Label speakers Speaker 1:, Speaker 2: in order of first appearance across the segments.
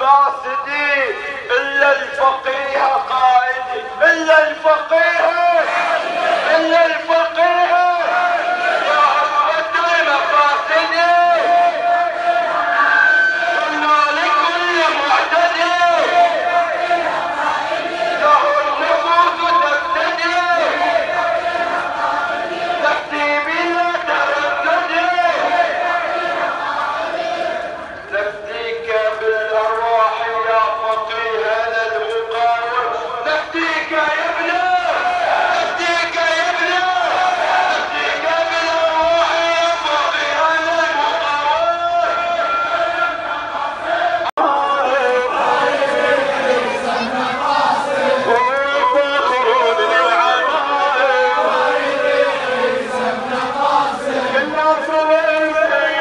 Speaker 1: فاسدين إلا الفقيه قائدي، إلا الفقيه، إلا الفقيه الدين فاسدين قلنا لكل معتدي له النفوس تفتدي تفتي بلا تردد نفديك بالأرواح يا فقيه للمقاوم نفديك يا ابنه نفديك يا ابنه نفديك بالأرواح يا فقيه للمقاوم وفخر للعمائم كنا صغير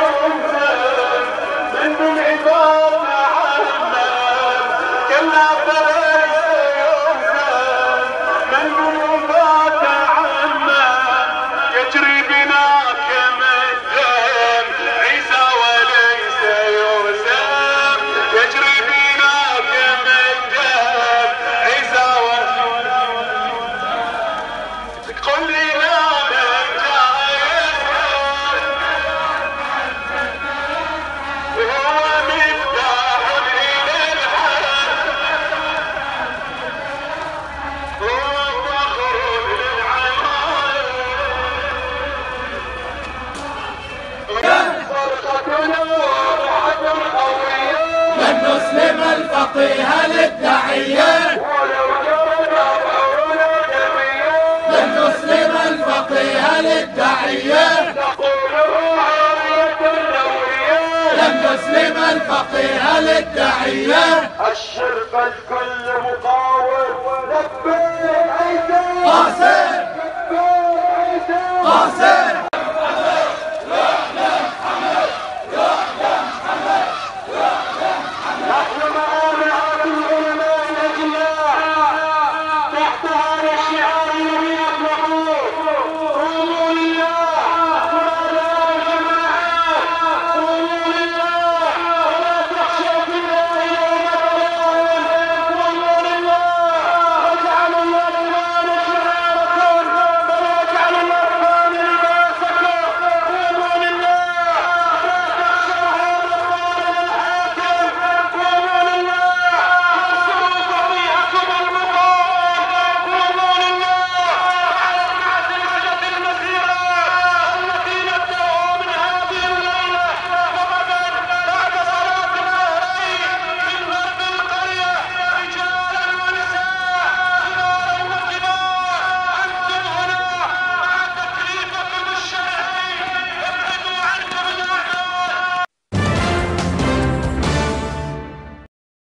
Speaker 1: من العباد عنا كنا فليس يوسف من العباد عنا يجري بنا كما الدم عيسى وليس يوسف يجري بنا كما الدم عيسى قل لي لا من وهو مفتاح إلى الحق هو فخر للعمائم صرختنا واضحة قوية
Speaker 2: لن نسلم الفقيه للداعية
Speaker 1: ولو جرنا ظهرنا دمية
Speaker 2: لن نسلم الفقيه للداعية
Speaker 1: نقوله عارية روية
Speaker 2: لن نسلم الفقيه للداعية
Speaker 1: الشرق الكل مقاوم لبيك عيسى
Speaker 2: قاسم
Speaker 1: لبيك عيسى
Speaker 2: قاسم